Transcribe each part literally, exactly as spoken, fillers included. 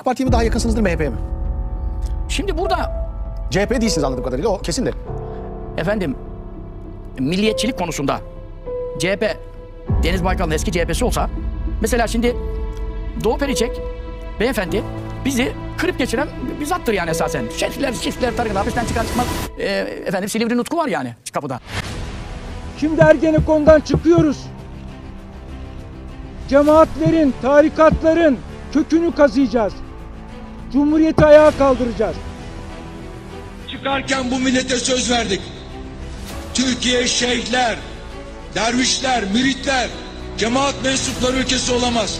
AK Parti'ye mi daha yakınsınızdır, M H P'ye mi? Şimdi burada C H P değilsiniz anladığım kadarıyla, o kesin de. efendim milliyetçilik konusunda C H P, Deniz Baykal'ın eski C H P'si olsa, mesela şimdi Doğu Perinçek beyefendi bizi kırıp geçiren bir zattır yani esasen. Şerifler, çiftler, tarikatlar, hapisten çıkan çıkmaz. E, efendim Silivri Nutku var yani kapıda. Şimdi Ergenekon'dan çıkıyoruz. Cemaatlerin, tarikatların kökünü kazıyacağız. Cumhuriyeti ayağa kaldıracağız. Çıkarken bu millete söz verdik. Türkiye şeyhler, dervişler, müritler, cemaat mensupları ülkesi olamaz.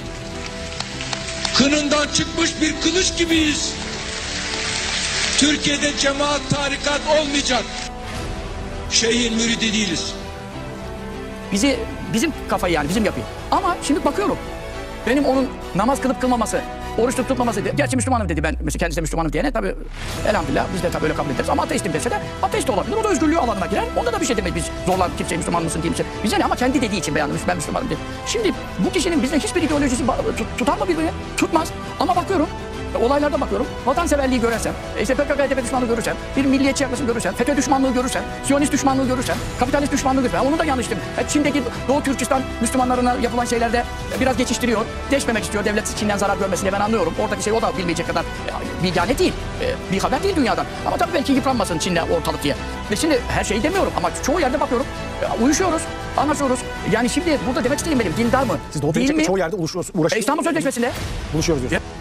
Kınından çıkmış bir kılıç gibiyiz. Türkiye'de cemaat, tarikat olmayacak. Şeyhin müridi değiliz. Bizi, bizim kafayı yani bizim yapıyı. Ama şimdi bakıyorum. Benim onun namaz kılıp kılmaması, oruç tutup tutmaması, gerçi Müslümanım dedi, ben mesela kendisi Müslümanım diyene tabii elhamdülillah biz de tabii öyle kabul ederiz. Ama ateistim dese de ateist de olabilir. O da özgürlüğü alanına girer. Onda da bir şey demeyiz biz zorla kimseye Müslüman mısın kimse. Bize ne, ama kendi dediği için beyanlamış, ben Müslümanım dedi. Şimdi bu kişinin bizden hiçbir ideolojisi tutar mı birbirini? Tutmaz. Ama bakıyorum, olaylarda bakıyorum, vatanseverliği görersem, işte P K K H D P düşmanlığı görürsem, bir milliyetçi yaklaşım görürsem, FETÖ düşmanlığı görürsem, Siyonist düşmanlığı görürsem, kapitalist düşmanlığı görürsem, onun da yanlıştım. Çin'deki Doğu Türkistan Müslümanlarına yapılan şeylerde biraz geçiştiriyor, deşmemek istiyor, devlet Çin'den zarar görmesini ben anlıyorum. Oradaki şey o da bilmeyecek kadar bilgâne değil, bir haber değil dünyadan. Ama tabii belki yıpranmasın Çin'de ortalık diye. Ve şimdi her şeyi demiyorum ama çoğu yerde bakıyorum, uyuşuyoruz, anlaşıyoruz. Yani şimdi burada demek istediğim benim, dindar mı? Siz Doğu değil Perinçek'le mi? çoğu yerde uğraşıyorsunuz. E, İstanbul Sözleşmesi'nde Buluşuyoruz diyorsunuz.